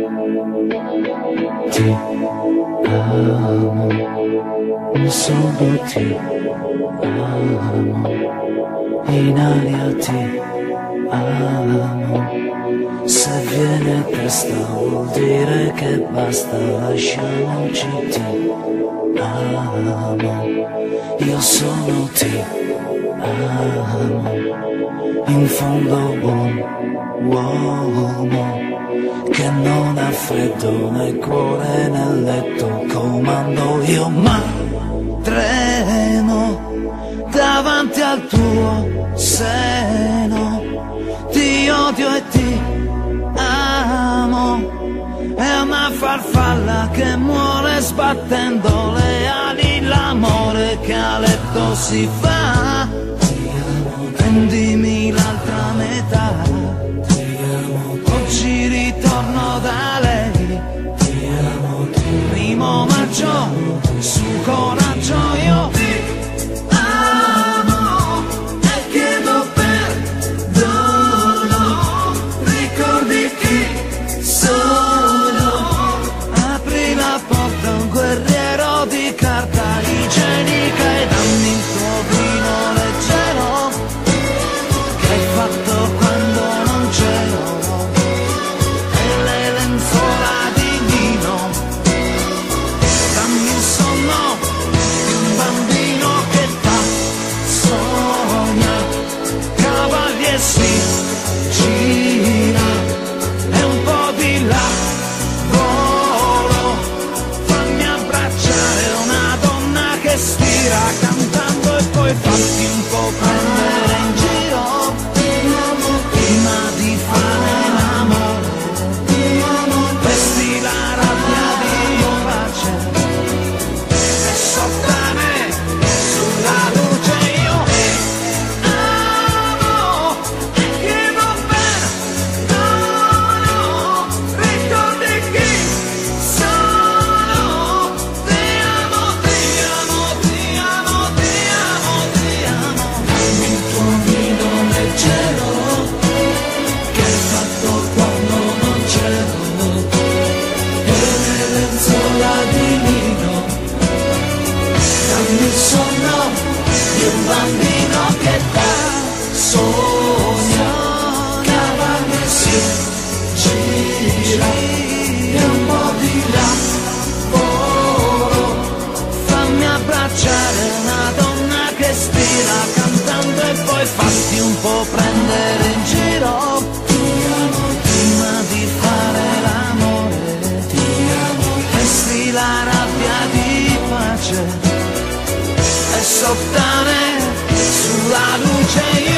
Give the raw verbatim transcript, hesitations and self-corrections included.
Ti amo, solo ti amo, in aria ti amo. Se viene questa vuol dire che basta, lasciamoci, ti amo. Io sono ti amo, in fondo un uomo che non ha freddo nel cuore nel letto, comando io ma tremo davanti al tuo seno, ti odio e ti amo, è una farfalla che muore sbattendo le ali, l'amore che a letto si fa, prendimi l'altra metà, oggi ritorno da lei, primo maggio, su coraggio io ti amo e chiedo perdono, ricordi chi sono, apri la porta a un guerriero di carta igienica e dammi il tuo vino leggero che hai fatto quando non c'ero, e le lenzuola di lino, dammi il sonno di un bambino che fa sogna, cavaglia e si gira e un po' di là volo, fammi abbracciare una donna che stira cantando e poi fatti un po' prendere in giro prima di fare l'amore, vesti la rabbia di pace e sottane sulla luce, io ti amo e chiedo perdono, ricordi chi sono, ti amo, ti amo, ti amo, ti amo, ti amo, dammi il tuo vino leggero che hai fatto quando non c'ero, e le lenzuola di lino, dammi il sonno di un bambino che da sogna, cavaglia e si gira e un po' di là volo, fammi abbracciare una donna che stira cantando e poi fatti un po' prendere in giro prima di fare l'amore, vesti la rabbia di pace e sottane sulla luce.